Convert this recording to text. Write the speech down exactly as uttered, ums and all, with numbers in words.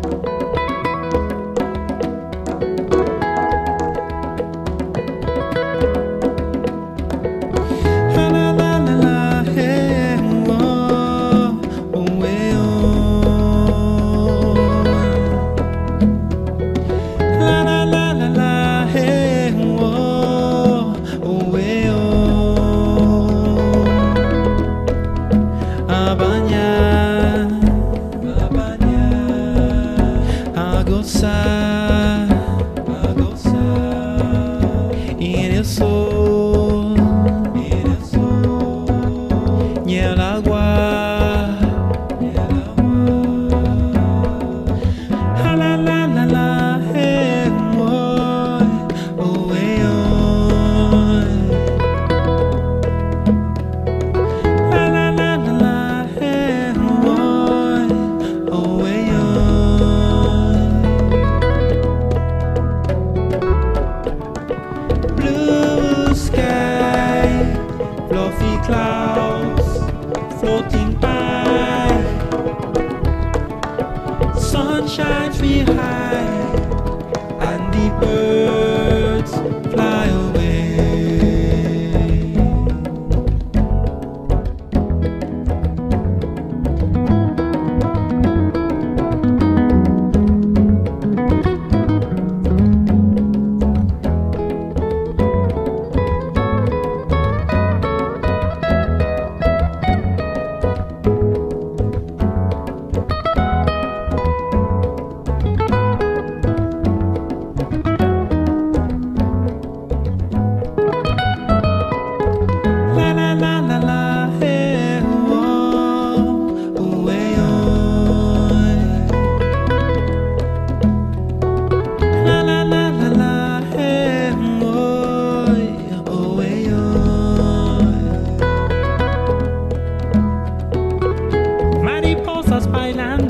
Gozar, a gozar en el sol, en el sol, y el agua, y el agua. Ah, la la la la, hey, boy, oh, hey, oh. La la la la la, hey, boy, oh, hey, oh. Blue sky, fluffy clouds floating by, sunshine real high, and the birds fly away. Mariposas bailan